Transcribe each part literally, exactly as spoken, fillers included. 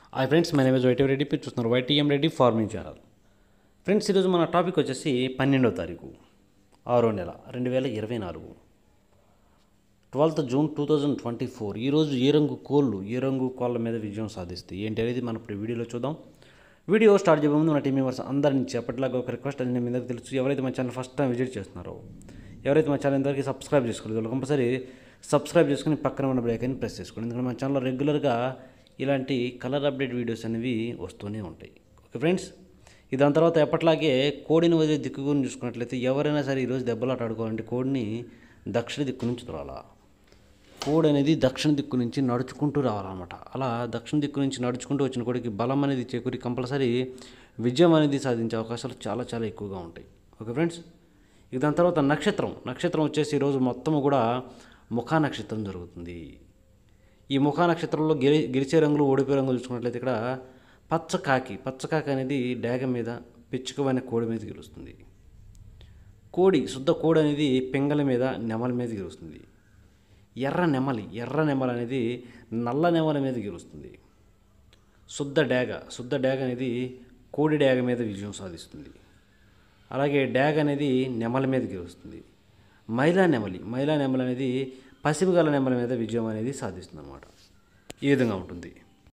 Hi friends, my name is YT Reddy. మీరు చూస్తున్నారు YTM Reddy farming channel. Friends, ఈరోజు మన టాపిక్ వచ్చేసి పన్నెండవ తారీఖు ఆరో నెల రెండు వేల ఇరవై నాలుగు twelfth June two thousand twenty four ఈరోజు ఏ రంగు కోళ్ళు ఏ రంగు కోళ్ళ మీద విజయం సాధిస్తాయి ఏంటి అనేది మనం ఇప్పుడు వీడియోలో చూద్దాం. వీడియో స్టార్ట్ చేయబోయే ముందు నా టీం మెంబర్స్ అందరినీ చెప్పట్లాగా ఒక రిక్వెస్ట్ అనేది మీ దగ్గర తెలుసు. ఎవరైతే మా ఛానల్ ఫస్ట్ టైం విజిట్ చేస్తున్నారో, ఎవరైతే మా ఛానల్ ఇంతవరకు సబ్స్క్రైబ్ చేసుకోలేదు, వాళ్ళు కంపల్సరీ సబ్స్క్రైబ్ చేసుకుని పక్కన ఉన్న బ్రేక్ అని ప్రెస్ చేసుకోండి. ఎందుకంటే మా ఛానల్లో రెగ్యులర్గా ఇలాంటి కలర్ అప్డేట్ వీడియోస్ అనేవి వస్తూనే ఉంటాయి. ఓకే ఫ్రెండ్స్, దాని తర్వాత ఎప్పట్లాగే కోడిని వదిలే దిక్కు గురించి చూసుకున్నట్లయితే ఎవరైనా సరే ఈరోజు దెబ్బలాట ఆడుకోవాలంటే కోడిని దక్షిణ దిక్కు నుంచి రావాలా. కోడి అనేది దక్షిణ దిక్కు నుంచి నడుచుకుంటూ రావాలన్నమాట. అలా దక్షిణ దిక్కు నుంచి నడుచుకుంటూ వచ్చిన కోడికి బలం అనేది చేకూరి కంపల్సరీ విజయం అనేది సాధించే అవకాశాలు చాలా చాలా ఎక్కువగా ఉంటాయి. ఓకే ఫ్రెండ్స్, ఇక దాని తర్వాత నక్షత్రం నక్షత్రం వచ్చేసి ఈరోజు మొత్తం కూడా ముఖా నక్షత్రం జరుగుతుంది. ఈ ముఖా నక్షత్రంలో గెలి గెలిచే రంగులు ఓడిపోయే రంగులు చూసుకున్నట్లయితే ఇక్కడ పచ్చకాకి పచ్చకాకి అనేది డాగ మీద పిచ్చుకమైన కోడి మీద గెలుస్తుంది. కోడి శుద్ధ కోడి అనేది పింగళ మీద నెమల మీద గెలుస్తుంది. ఎర్ర నెమలి ఎర్ర నెమలి అనేది నల్ల నెమల మీద గెలుస్తుంది. శుద్ధ డాగ శుద్ధ డాగ అనేది కోడి డాగ మీద విజయం సాధిస్తుంది. అలాగే డాగ అనేది నెమల మీద గెలుస్తుంది. మైలా నెమలి మైలా నెమలి అనేది పసిమిగల నెమల మీద విజయం అనేది సాధిస్తుంది అన్నమాట. ఈ విధంగా ఉంటుంది.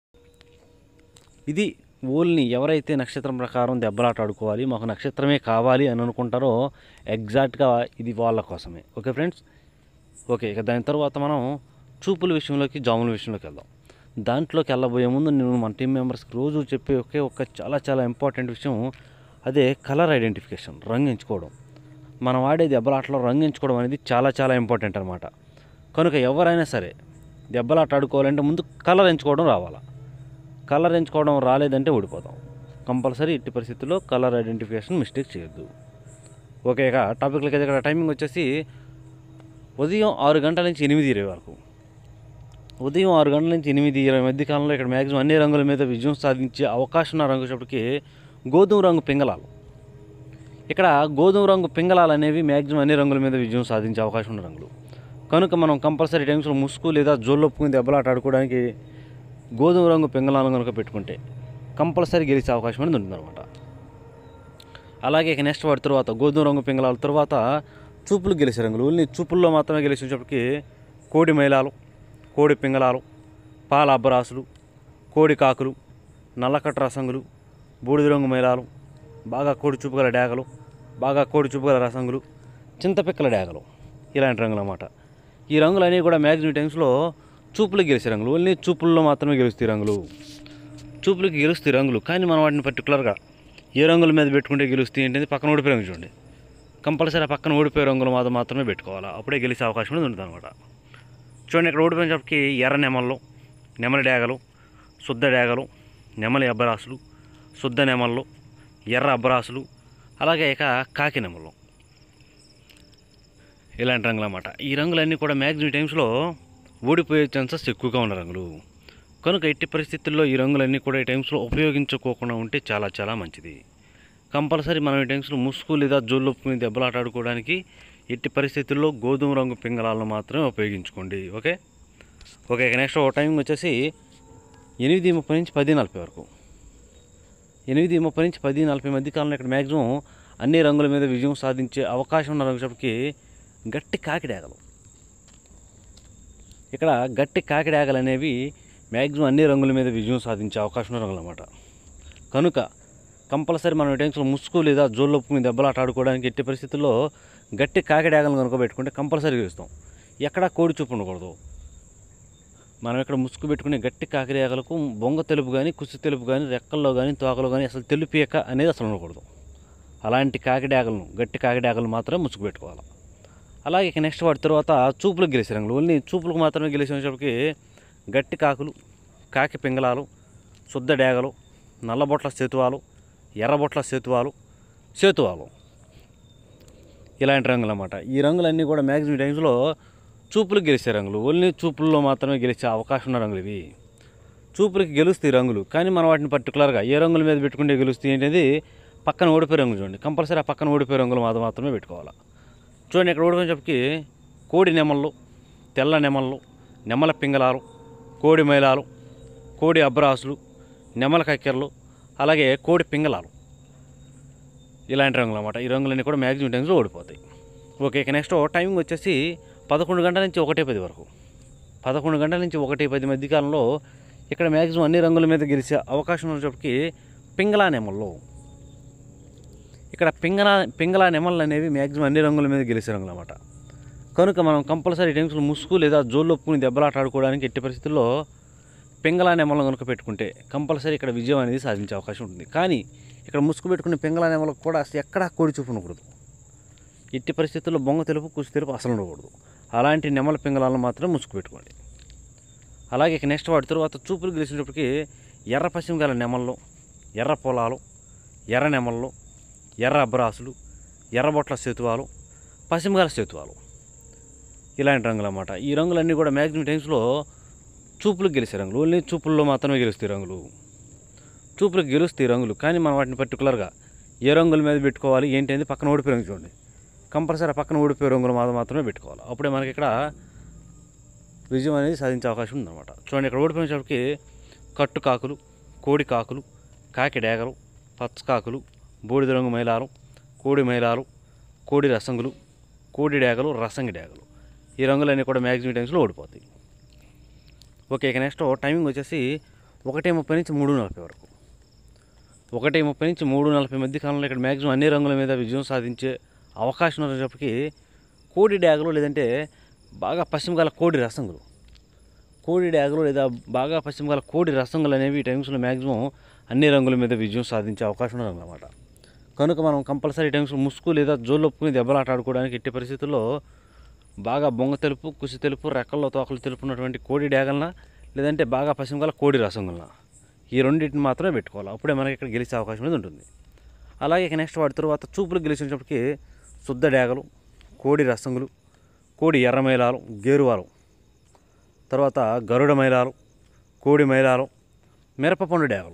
ఇది ఓల్ని ఎవరైతే నక్షత్రం ప్రకారం దెబ్బలాట ఆడుకోవాలి, మాకు నక్షత్రమే కావాలి అని అనుకుంటారో ఎగ్జాక్ట్గా ఇది వాళ్ళ కోసమే. ఓకే ఫ్రెండ్స్, ఓకే ఇక దాని తర్వాత మనం చూపుల విషయంలోకి జాముల విషయంలోకి వెళ్దాం. దాంట్లోకి వెళ్ళబోయే ముందు నేను మన టీం మెంబర్స్కి రోజు చెప్పే ఒకే ఒక చాలా చాలా ఇంపార్టెంట్ విషయం, అదే కలర్ ఐడెంటిఫికేషన్, రంగు ఎంచుకోవడం. మనం ఆడే దెబ్బలాటలో రంగు ఎంచుకోవడం అనేది చాలా చాలా ఇంపార్టెంట్ అనమాట. కనుక ఎవరైనా సరే దెబ్బలాట ఆడుకోవాలంటే ముందు కలర్ ఎంచుకోవడం రావాలా. కలర్ ఎంచుకోవడం రాలేదంటే ఓడిపోతాం. కంపల్సరీ ఎట్టి పరిస్థితుల్లో కలర్ ఐడెంటిఫికేషన్ మిస్టేక్ చేయొద్దు. ఓకే, ఇక టాపిక్లకి అయితే ఇక్కడ టైమింగ్ వచ్చేసి ఉదయం ఆరు గంటల నుంచి ఎనిమిది ఇరవై వరకు. ఉదయం ఆరు గంటల నుంచి ఎనిమిది ఇరవై మధ్య కాలంలో ఇక్కడ మ్యాక్సిమం అన్ని రంగుల మీద విజయం సాధించే అవకాశం ఉన్న రంగు వచ్చేప్పటికి గోధుమ రంగు పింగళాలు. ఇక్కడ గోధుమ రంగు పింగళాలు అనేవి మ్యాక్సిమం అన్ని రంగుల మీద విజయం సాధించే అవకాశం ఉన్న రంగులు. కనుక మనం కంపల్సరీ టైమ్స్లో ముసుగు లేదా జోళ్ళొప్పుకుని దెబ్బలాట ఆడుకోవడానికి గోధుమ రంగు పింగళాలను కనుక పెట్టుకుంటే కంపల్సరీ గెలిచే అవకాశం అనేది ఉంటుందన్నమాట. అలాగే ఇక నెక్స్ట్ వాటి తర్వాత గోధుమ రంగు పింగళాల తర్వాత చూపులు గెలిచే రంగులు. ఓన్లీ చూపుల్లో మాత్రమే గెలిచేటప్పటికి కోడి మైలాలు, కోడి పింగళాలు, పాల అబ్బరాసులు, కోడి కాకులు, నల్లకట్ట రసంగులు, బూడిద రంగు మైలాలు, బాగా కోడి చూపు గల డాగలు, బాగా కోడి చూపు గల రసంగులు, చింతపిక్కల డాగలు, ఇలాంటి రంగులు అన్నమాట. ఈ రంగులు అనేవి కూడా మ్యాక్సిమం టైమ్స్లో చూపులకు గెలిచే రంగులు. ఓన్లీ చూపుల్లో మాత్రమే గెలుస్తాయి రంగులు. చూపులకి గెలుస్తాయి రంగులు, కానీ మనం వాటిని పర్టికులర్గా ఏ రంగుల మీద పెట్టుకుంటే గెలుస్తాయి ఏంటంటే పక్కన ఓడిపోయే రంగు చూడండి. కంపల్సరీ ఆ పక్కన ఓడిపోయే రంగులు మాత్రం మాత్రమే పెట్టుకోవాలా, అప్పుడే గెలిచే అవకాశం అనేది ఉంటుంది అనమాట. చూడండి, ఇక్కడ ఓడిపోయినప్పటికి ఎర్ర నెమళ్ళు, నెమలి డాగలు, శుద్ధ డాగలు, నెమలి అబ్బరాసులు, శుద్ధ నెమళ్ళు, ఎర్ర అబ్బరాసులు, అలాగే ఇక కాకి నెమళ్ళు, ఇలాంటి రంగులు అన్నమాట. ఈ రంగులన్నీ కూడా మ్యాక్సిమం టైమ్స్లో ఓడిపోయే ఛాన్సెస్ ఎక్కువగా ఉన్న రంగులు. కనుక ఎట్టి పరిస్థితుల్లో ఈ రంగులన్నీ కూడా ఈ టైమ్స్లో ఉపయోగించుకోకుండా ఉంటే చాలా చాలా మంచిది. కంపల్సరీ మనం ఈ టైమ్స్లో ముసుగు లేదా జోళ్ళొప్పుకుని దెబ్బలాట ఆడుకోవడానికి ఎట్టి పరిస్థితుల్లో గోధుమ రంగు పింగళాలను మాత్రమే ఉపయోగించుకోండి. ఓకే ఓకే ఇక నెక్స్ట్ టైమింగ్ వచ్చేసి ఎనిమిది ముప్పై నుంచి పది నలభై వరకు. ఎనిమిది ముప్పై నుంచి పది నలభై మధ్య కాలంలో ఇక్కడ మ్యాక్సిమం అన్ని రంగుల మీద విజయం సాధించే అవకాశం ఉన్న రంగుకి గట్టి కాకిడాగలు. ఇక్కడ గట్టి కాకిడాగలు అనేవి మ్యాక్సిమం అన్ని రంగుల మీద విజయం సాధించే అవకాశం ఉన్న రంగులు అన్నమాట. కనుక కంపల్సరీ మనం ఈ టైమ్స్లో ముసుగు లేదా జోళ్ళొప్పుకుని దెబ్బలాట ఆడుకోవడానికి ఎట్టి పరిస్థితుల్లో గట్టి కాకిడాగలను కనుక పెట్టుకుంటే కంపల్సరీ గెలుస్తాం. ఎక్కడా కోడి చూపు ఉండకూడదు. మనం ఇక్కడ ముసుగు పెట్టుకునే గట్టి కాకిడాగలకు బొంగ తెలుపు కానీ, కుసి తెలుపు కానీ, రెక్కల్లో కానీ, తోకలో కానీ అసలు తెలుపేక అనేది అసలు ఉండకూడదు. అలాంటి కాకిడాగలను గట్టి కాకిడాగలను మాత్రమే ముసుగు పెట్టుకోవాలి. అలాగే ఇక నెక్స్ట్ వాటి తర్వాత చూపులకు గెలిచే రంగులు. ఓన్లీ చూపులకు మాత్రమే గెలిచేటప్పటికి గట్టి కాకులు, కాకి పింగళాలు, శుద్ధ డాగలు, నల్లబొట్ల సేతువాలు, ఎర్రబొట్ల సేతువాలు, సేతువాలు, ఇలాంటి రంగులు అన్నమాట. ఈ రంగులన్నీ కూడా మ్యాక్సిమం టైమ్స్లో చూపులకు గెలిచే రంగులు. ఓన్లీ చూపుల్లో మాత్రమే గెలిచే అవకాశం ఉన్న రంగులు ఇవి. చూపులకి గెలుస్తాయి రంగులు, కానీ మనం వాటిని పర్టికులర్గా ఏ రంగుల మీద పెట్టుకుంటే గెలుస్తాయి అనేది పక్కన ఓడిపోయే రంగులు చూడండి. కంపల్సరీ ఆ పక్కన ఓడిపోయే రంగులు మాత్రం మాత్రమే పెట్టుకోవాలి. చూడండి, ఇక్కడ ఓడిపోయినప్పటికి కోడి నెమళ్ళు, తెల్ల నెమళ్ళు, నెమల పింగళాలు, కోడి మైలాలు, కోడి అబ్బరాసులు, నెమల కక్కెరలు, అలాగే కోడి పింగళాలు, ఇలాంటి రంగులు అన్నమాట. ఈ రంగులన్నీ కూడా మ్యాక్సిమం టైమ్స్లో ఓడిపోతాయి. ఓకే, ఇక నెక్స్ట్ టైమింగ్ వచ్చేసి పదకొండు గంటల నుంచి ఒకటి పది వరకు. పదకొండు గంటల నుంచి ఒకటి పది మధ్యకాలంలో ఇక్కడ మ్యాక్సిమం అన్ని రంగుల మీద గెలిచే అవకాశం ఉన్నప్పటికీ పింగళా నెమల్లో ఇక్కడ పింగళా పింగళా నెమళ్ళు అనేవి మ్యాక్సిమం అన్ని రంగుల మీద గెలిచే రంగులు అన్నమాట. కనుక మనం కంపల్సరీ టైమ్స్లో ముసుగు లేదా జోళ్ళు ఒప్పుకుని దెబ్బలాట ఆడుకోవడానికి ఎట్టి పరిస్థితుల్లో పింగళా నెమలను కనుక పెట్టుకుంటే కంపల్సరీ ఇక్కడ విజయం అనేది సాధించే అవకాశం ఉంటుంది. కానీ ఇక్కడ ముసుగు పెట్టుకునే పింగళా నెమలకు కూడా అసలు ఎక్కడా కోడి చూపు ఉండకూడదు. ఎట్టి పరిస్థితుల్లో బొంగ తెలుపు కుసి తెలుపు అసలు ఉండకూడదు. అలాంటి నెమల పింగళాలను మాత్రం ముసుగు పెట్టుకోండి. అలాగే ఇక నెక్స్ట్ వాటి తర్వాత చూపులు గెలిచినప్పటికీ ఎర్ర పశ్చిమ గల నెమళ్ళు, ఎర్ర పొలాలు, ఎర్ర నెమళ్ళు, ఎర్ర అబ్రాసులు, ఎర్రబొట్ల సేతువాలు, పశ్చిమ గల సేతువాలు, ఇలాంటి రంగులు అన్నమాట. ఈ రంగులన్నీ కూడా మ్యాక్సిమం టైమ్స్లో చూపులకు గెలిచే రంగులు. ఓన్లీ చూపుల్లో మాత్రమే గెలుస్తాయి రంగులు. చూపులకు గెలుస్తాయి రంగులు, కానీ మనం వాటిని పర్టికులర్గా ఏ రంగుల మీద పెట్టుకోవాలి ఏంటి అనేది పక్కన ఓడిపోయి రంగు చూడండి. కంపల్సరీ పక్కన ఓడిపోయే రంగులు మాత్రం మాత్రమే పెట్టుకోవాలి. అప్పుడే మనకి ఇక్కడ విజయం అనేది సాధించే అవకాశం ఉందన్నమాట. చూడండి, ఇక్కడ ఓడిపోయినప్పటికీ కట్టు కాకులు, కోడి కాకులు, కాకి డేగలు, పచ్చకాకులు, బూడిద రంగు మైలాలు, కోడి మైలాలు, కోడి రసంగులు, కోడి డేగలు, రసంగి డేగలు, ఈ రంగులన్నీ కూడా మ్యాక్సిమం టైమ్స్లో ఓడిపోతాయి. ఓకే, ఇక నెక్స్ట్ టైమింగ్ వచ్చేసి ఒకటి ముప్పై నుంచి మూడు నలభై వరకు. ఒకటి ముప్పై నుంచి మూడు నలభై మధ్య కాలంలో ఇక్కడ మ్యాక్సిమం అన్ని రంగుల మీద విజయం సాధించే అవకాశం ఉన్నప్పటికీ కోడి డ్యాగులు లేదంటే బాగా పశ్చిమ గల కోడి రసంగులు, కోడి డ్యాగులు లేదా బాగా పశ్చిమ గల కోడి రసంగులు అనేవి ఈ టైమ్స్లో మ్యాక్సిమం అన్ని రంగుల మీద విజయం సాధించే అవకాశం ఉన్నదన్నమాట. కనుక మనం కంపల్సరీ టైమ్స్లో ముసుగు లేదా జోళ్ళొప్పుకుని దెబ్బలాట ఆడుకోవడానికి ఎట్టి పరిస్థితుల్లో బాగా బొంగ తెలుపు, కుసి తెలుపు, రెక్కల్లో తోకలు తెలుపున్నటువంటి కోడి డ్యాగలన లేదంటే బాగా పశ్చిమ గల కోడి రసంగులన, ఈ రెండింటిని మాత్రమే పెట్టుకోవాలి. అప్పుడే మనకి ఇక్కడ గెలిచే అవకాశం అనేది ఉంటుంది. అలాగే ఇక నెక్స్ట్ వాటి తర్వాత చూపులు గెలిచినప్పటికీ శుద్ధ డ్యాగలు, కోడి రసంగులు, కోడి ఎర్ర మైలాలు, గేరువాలు, తర్వాత గరుడ మైలాలు, కోడి మైలాలు, మిరపపండు డ్యాగలు,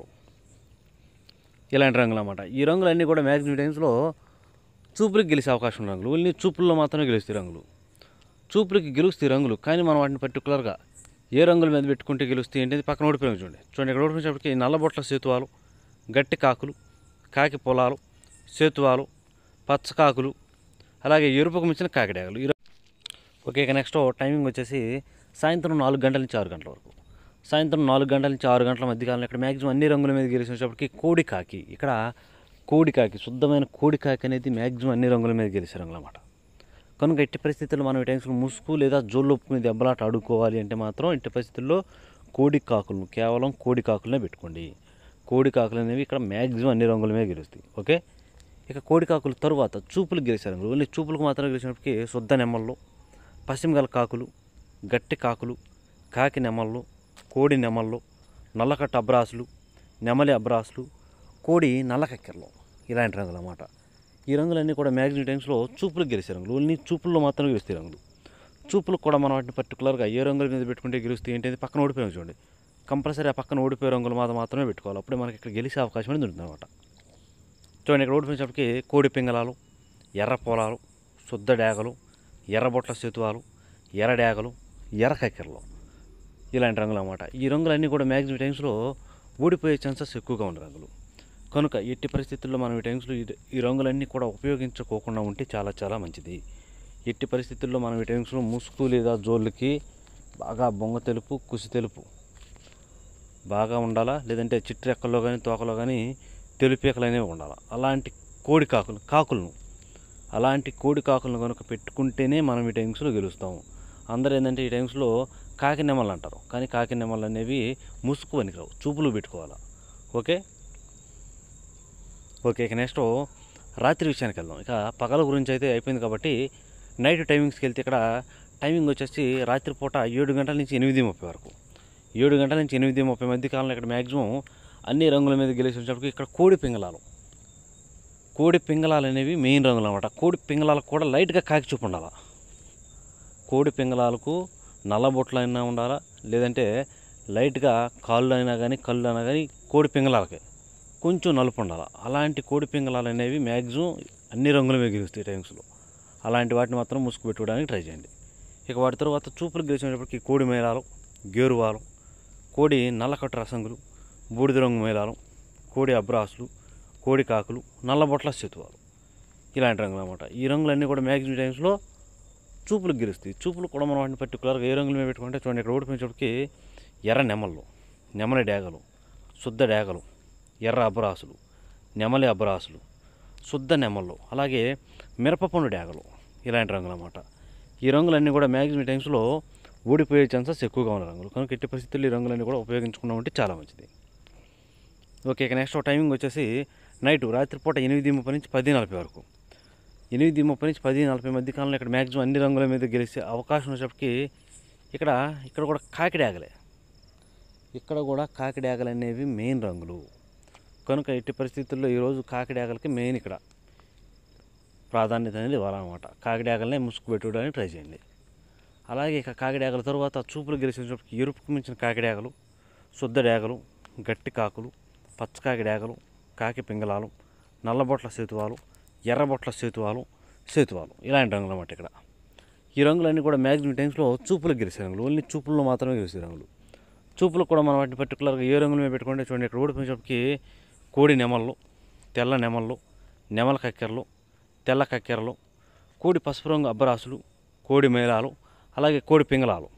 ఇలాంటి రంగులు అన్నమాట. ఈ రంగులన్నీ కూడా మ్యాక్సిమం టైమ్స్లో చూపులకు గెలిచే అవకాశం ఉన్న రంగులు. ఓన్లీ చూపుల్లో మాత్రమే గెలుస్తాయి రంగులు. చూపులకి గెలుస్తాయి రంగులు, కానీ మనం వాటిని పర్టికులర్గా ఏ రంగుల మీద పెట్టుకుంటే గెలుస్తాయి ఏంటి పక్కన ఓడిపోయి చూడండి. చూడండి, ఇక్కడ ఓడిపోయినప్పటికీ నల్లబొట్ల సేతువాలు, గట్టి కాకులు, కాకి పొలాలు, సేతువాలు, పచ్చకాకులు, అలాగే ఎరుపుకు మించిన కాకిడాగలు. ఓకే, ఇక నెక్స్ట్ టైమింగ్ వచ్చేసి సాయంత్రం నాలుగు గంటల నుంచి ఆరు గంటల వరకు. సాయంత్రం నాలుగు గంటల నుంచి ఆరు గంటల మధ్యకాలంలో ఇక్కడ మ్యాక్సిమం అన్ని రంగుల మీద గెలిచినప్పటికీ కోడి కాకి, ఇక్కడ కోడి కాకి శుద్ధమైన కోడి కాకి అనేది మ్యాక్సిమం అన్ని రంగుల మీద గెలిచే రంగులు అన్నమాట. కనుక ఎట్టి పరిస్థితుల్లో మనం ఈ టైమ్స్లో ముసుగు లేదా జోళ్ళొప్పుకుని దెబ్బలాట ఆడుకోవాలి అంటే మాత్రం ఎట్టి పరిస్థితుల్లో కోడి కాకులను కేవలం కోడి కాకులనే పెట్టుకోండి. కోడి కాకులు అనేవి ఇక్కడ మ్యాక్సిమం అన్ని రంగుల మీద గెలుస్తాయి. ఓకే, ఇక కోడి కాకుల తరువాత చూపులకు గెలిచే రంగులు. ఓన్లీ చూపులకు మాత్రం గెలిచినప్పటికీ శుద్ధ నెమళ్ళు, పశ్చిమ గల కాకులు, గట్టి కాకులు, కాకి నెమళ్ళు, కోడి నెమళ్ళు, నల్లకట్ట అబ్రాసులు, నెమలి అబ్రాసులు, కోడి నల్లకక్కెరలు, ఇలాంటి రంగులు అన్నమాట. ఈ రంగులన్నీ కూడా మ్యాక్సిమం టైమ్స్లో చూపులకు గెలిచే రంగులు. ఓన్లీ చూపుల్లో మాత్రమే గెలుస్తాయి రంగులు. చూపులకు కూడా మనం వాటిని పర్టికులర్గా ఏ రంగుల మీద పెట్టుకుంటే గెలుస్తాయి ఏంటి పక్కన ఓడిపోయాం చూడండి. కంపల్సరీ ఆ పక్కన ఓడిపోయే రంగులు మాత్రం మాత్రమే పెట్టుకోవాలి. అప్పుడే మనకి ఇక్కడ గెలిచే అవకాశం అనేది ఉంటుంది అనమాట. చూడండి, ఇక్కడ ఓడిపోయినప్పటికీ కోడి పింగళాలు, ఎర్ర పొలాలు, శుద్ధ డ్యాగలు, ఎర్రబొట్ల సేతువాలు, ఎర్ర డ్యాగలు, ఎర్ర కక్కెరలు, ఇలాంటి రంగులు అన్నమాట. ఈ రంగులన్నీ కూడా మ్యాక్సిమం టైమ్స్లో ఓడిపోయే ఛాన్సెస్ ఎక్కువగా ఉన్న రంగులు. కనుక ఎట్టి పరిస్థితుల్లో మనం ఈ టైమ్స్లో ఈ రంగులన్నీ కూడా ఉపయోగించుకోకుండా ఉంటే చాలా చాలా మంచిది. ఎట్టి పరిస్థితుల్లో మనం ఈ టైమ్స్లో ముసుగు లేదా జోళ్ళకి బాగా బొంగ తెలుపు, కుసి తెలుపు బాగా ఉండాలా, లేదంటే చిట్రెక్కల్లో కానీ తోకలో కానీ తెలుపేకలు అనేవి ఉండాలి. అలాంటి కోడి కాకులు కాకులను అలాంటి కోడి కాకులను కనుక పెట్టుకుంటేనే మనం ఈ టైమ్స్లో గెలుస్తాము. అందరూ ఏంటంటే ఈ టైమ్స్లో కాకి నెమలు అంటారు, కానీ కాకి నెమలు అనేవి ముసుగు పనికిరావు, చూపులు పెట్టుకోవాలా. ఓకే ఓకే ఇక నెక్స్ట్ రాత్రి విషయానికి వెళ్దాం. ఇక పగల గురించి అయితే అయిపోయింది కాబట్టి నైట్ టైమింగ్స్కి వెళ్తే ఇక్కడ టైమింగ్ వచ్చేసి రాత్రిపూట ఏడు గంటల నుంచి ఎనిమిది ముప్పై వరకు. ఏడు గంటల నుంచి ఎనిమిది ముప్పై మధ్య కాలంలో ఇక్కడ మ్యాక్సిమం అన్ని రంగుల మీద గెలిచినప్పటికీ ఇక్కడ కోడి పింగళాలు కోడి పింగళాలు అనేవి మెయిన్ రంగులు అనమాట. కోడి పింగళాలకు కూడా లైట్గా కాకి చూపు ఉండాలి. కోడి పింగళాలకు నల్లబొట్లు అయినా ఉండాలా, లేదంటే లైట్గా కాళ్ళు అయినా కానీ కళ్ళు అయినా కానీ కోడి పింగళాలకి కొంచెం నలుపు ఉండాలి. అలాంటి కోడి పింగళాలు అనేవి మ్యాక్సిమం అన్ని రంగుల మీద గెలుస్తాయి టైమ్స్లో. అలాంటి వాటిని మాత్రం ముసుగు పెట్టుకోవడానికి ట్రై చేయండి. ఇక వాటి తర్వాత చూపులు గెలిచినప్పటికీ కోడి మేళాలు, గేరువాలు, కోడి నల్లకట్టు రసంగులు, బూడిద రంగు మేళాలు, కోడి అబ్రాసులు, కోడి కాకులు, నల్లబొట్ల శతువాలు ఇలాంటి రంగులు అన్నమాట. ఈ రంగులన్నీ కూడా మ్యాక్సిమం టైమ్స్లో చూపులకు గెలుస్తాయి. చూపులు కూడా మనం వాటిని పర్టికులర్గా ఏ రంగులు మీద పెట్టుకుంటే చూడండి, ఇక్కడ ఓడిపోయినప్పటికీ ఎర్ర నెమళ్ళు, నెమలి డేగలు, శుద్ధ డేగలు, ఎర్ర అబ్రాసులు, నెమలి అబ్రాసులు, శుద్ధ నెమళ్ళు, అలాగే మిరపపండు డేగలు ఇలాంటి రంగులు అన్నమాట. ఈ రంగులన్నీ కూడా మ్యాక్సిమం టైమ్స్లో ఓడిపోయే ఛాన్సెస్ ఎక్కువగా ఉన్న రంగులు. కనుక ఎట్టి పరిస్థితుల్లో ఈ రంగులన్నీ కూడా ఉపయోగించుకున్నామంటే చాలా మంచిది. ఓకే, ఇక నెక్స్ట్ టైమింగ్ వచ్చేసి నైటు రాత్రిపూట ఎనిమిది ముప్పై నుంచి పది నలభై వరకు. ఎనిమిది ముప్పై నుంచి పది నలభై మధ్య కాలంలో ఇక్కడ మ్యాక్సిమం అన్ని రంగుల మీద గెలిచే అవకాశం వచ్చేప్పటికి ఇక్కడ ఇక్కడ కూడా కాకిడాగలే, ఇక్కడ కూడా కాకిడాగలు అనేవి మెయిన్ రంగులు. కనుక ఎట్టి పరిస్థితుల్లో ఈరోజు కాకిడాగలకి మెయిన్ ఇక్కడ ప్రాధాన్యత అనేది ఇవ్వాలన్నమాట. కాకిడాగలనే ముసుగు పెట్టుకోవడానికి ట్రై చేయండి. అలాగే ఇక కాకిడాగల తర్వాత చూపులు గెలిచినప్పటికి ఎరుపుకు మించిన కాకిడాగలు, శుద్ధ డేగలు, గట్టి కాకులు, పచ్చకాకి డేగలు, కాకి పింగళాలు, నల్లబొట్ల సేతువాలు, ఎర్రబొట్ల సేతువాలు, సేతువాలు ఇలాంటి రంగులు అన్నమాట. ఇక్కడ ఈ రంగులన్నీ కూడా మ్యాక్సిమం టైమ్స్లో చూపులకు గెలిచే రంగులు, ఓన్లీ చూపుల్లో మాత్రమే గెలిచే రంగులు. చూపులకు కూడా మనం వాటిని పర్టికులర్గా ఏ రంగుల మీద పెట్టుకుంటే చూడండి, ఇక్కడ ఓడిపోయినప్పటికీ కోడి నెమళ్ళు, తెల్ల నెమళ్ళు, నెమల కక్కెరలు, తెల్ల కక్కెరలు, కోడి పసుపు రంగు అబ్బరాసులు, కోడి మేళాలు, అలాగే కోడి పింగళాలు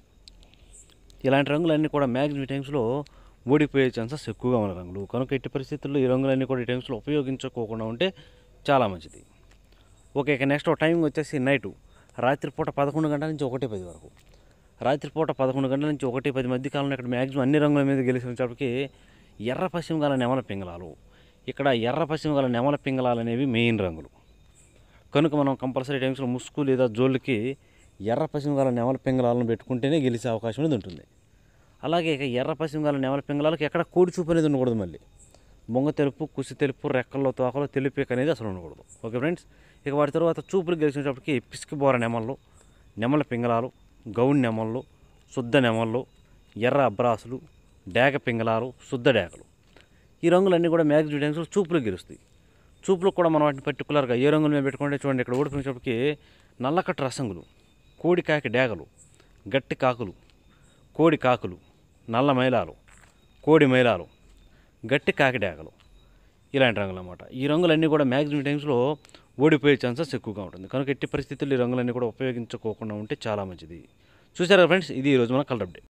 ఇలాంటి రంగులన్నీ కూడా మ్యాక్సిమం టైమ్స్లో ఓడిపోయే ఛాన్సెస్ ఎక్కువగా ఉన్న రంగులు. కనుక ఎట్టి పరిస్థితుల్లో ఈ రంగులన్నీ కూడా ఈ టైమ్స్లో ఉపయోగించుకోకుండా ఉంటే చాలా మంచిది. ఓకే, ఇక నెక్స్ట్ టైమింగ్ వచ్చేసి నైటు రాత్రిపూట పదకొండు గంటల నుంచి ఒకటి పది వరకు. రాత్రిపూట పదకొండు గంటల నుంచి ఒకటి పది మధ్య కాలంలో ఇక్కడ మ్యాక్సిమం అన్ని రంగుల మీద గెలిచినప్పటికీ ఎర్ర పశ్చిమ గల నెమల పింగళాలు, ఇక్కడ ఎర్ర పశ్చిమ గల నెమల పింగళాలు అనేవి మెయిన్ రంగులు. కనుక మనం కంపల్సరీ టైమ్స్లో ముసుగు లేదా జోళ్ళకి ఎర్ర పశ్చిమ గల నెమల పింగళాలను పెట్టుకుంటేనే గెలిచే అవకాశం అనేది ఉంటుంది. అలాగే ఇక ఎర్ర పశ్చిమ గల నెమల పింగళాలకు ఎక్కడ కోడి చూపు అనేది ఉండకూడదు. మళ్ళీ బొంగ తెలుపు, కుసి తెలుపు, రెక్కల్లో తోకలో తెలుపు అనేది అసలు ఉండకూడదు. ఓకే ఫ్రెండ్స్, ఇక వాటి తర్వాత చూపులు గెలిచినప్పటికీ పిసికి బోర నెమళ్ళు, నెమల పింగళాలు, గౌన్ నెమళ్ళు, శుద్ధ నెమళ్ళు, ఎర్ర అబ్రాసులు, డేగ పింగళాలు, శుద్ధ డేగలు ఈ రంగులన్నీ కూడా మ్యాక్సిమం టైమ్స్లో చూపులు గెలుస్తాయి. చూపులకు కూడా మనం వాటిని పర్టికులర్గా ఏ రంగుల మీద పెట్టుకుంటే చూడండి, ఇక్కడ ఓడిపోయినప్పటికీ నల్లకట్టు రసంగులు, కోడి కాకి డేగలు, గట్టి కాకులు, కోడి కాకులు, నల్ల మైలాలు, కోడి మైలాలు, గట్టి కాకి డేగలు ఇలాంటి రంగులు అన్నమాట. ఈ రంగులన్నీ కూడా మ్యాక్సిమం టైమ్స్లో ఓడిపోయే ఛాన్సెస్ ఎక్కువగా ఉంటుంది. కనుక ఎట్టి పరిస్థితుల్లో ఈ రంగులన్నీ కూడా ఉపయోగించుకోకుండా ఉంటే చాలా మంచిది. చూసారా ఫ్రెండ్స్, ఇది ఈరోజు మన కలర్ అప్డేట్.